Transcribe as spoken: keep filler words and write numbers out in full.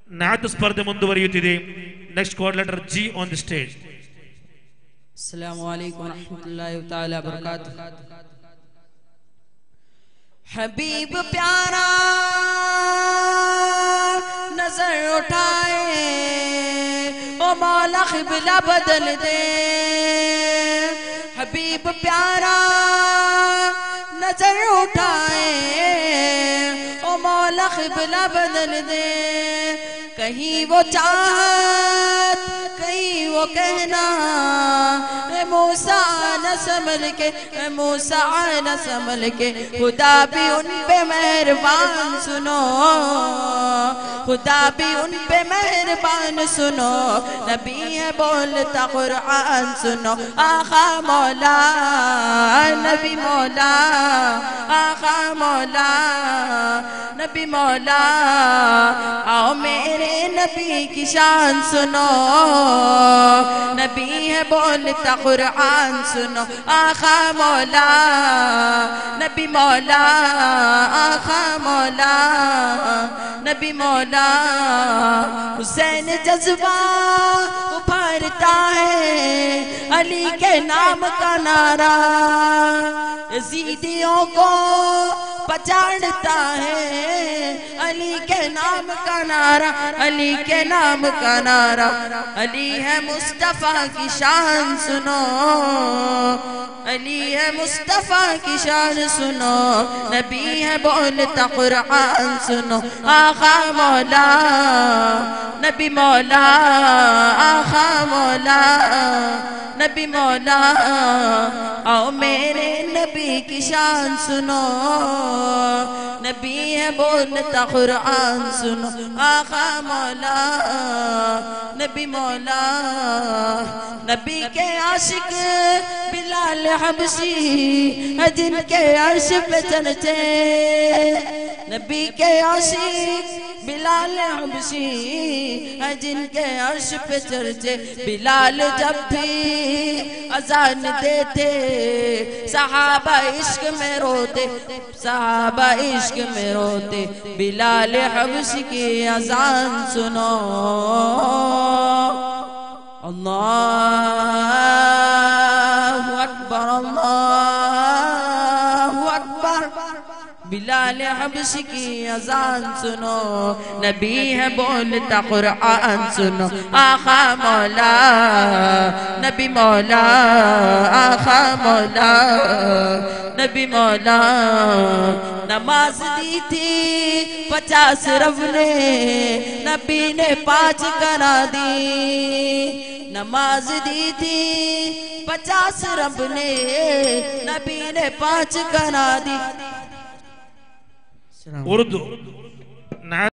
ನಾದ ಸ್ಪರ್ಧೆ ಮುಂದುವರಿಯುತ್ತಿದೆ. Next code letter G on the stage. अस्सलामु अलैकुम रहमतुल्लाहि तआला बरकातुहू। हबीब प्यारा नजर उठाए ओ मौला क़िबला बदल दे। हबीब प्यारा नजर उठाए ओ मौला क़िबला बदल दे। कहीं वो चाहत कहीं वो कहना ए मूसा न संभल के ए मूसा न संभल के। खुदा भी उन पे मेहरबान सुनो, खुदा भी उन पे मेहरबान सुनो। नबी है बोलता कुरान सुनो। आका मौला नबी मौला आका मौला नबी मौला आओ मेरे नबी की शान सुनो। नबी है बोलता कुरान सुनो। आका मौला नबी मौला आका मौला नबी मौला। हुसैन जज्बा उभरता है अली के नाम का नारा। यजीदियों को पछाड़ता है अली के नाम का नारा। अली के नाम का नारा। अली है मुस्तफा की शान सुनो। अली है मुस्तफा की शान सुनो। नबी है बोलता कुरान सुनो। आका मौला नबी मौला आका मौला नबी मौला आओ मेरे नबी की शान सुनो। नबी है बोलता कुरान सुनो। आका मौला नबी मौला। नबी के आशिक बिलाल हबशी है जिनके अर्श पे चलते। नबी के आशिक बिलाल हबशी है जिनके अर्श पे चर्चे। बिलाल जब भी अजान देते सहाबा इश्क में रोते, सहाबा इश्क में रोते। बिलाल हबशी की अजान सुनो। अल्लाहु अकबर अल्लाहु अकबर। बिलाल हबशी की अजान सुनो। नबी है बोलता कुरान सुनो। आका मौला नबी मौला आका मौला नबी मौला। नमाज दी थी पचास रब ने नबी ने पाँच करा दी। नमाज दी थी पचास रब ने नबी ने पाँच करा दी। उर्दू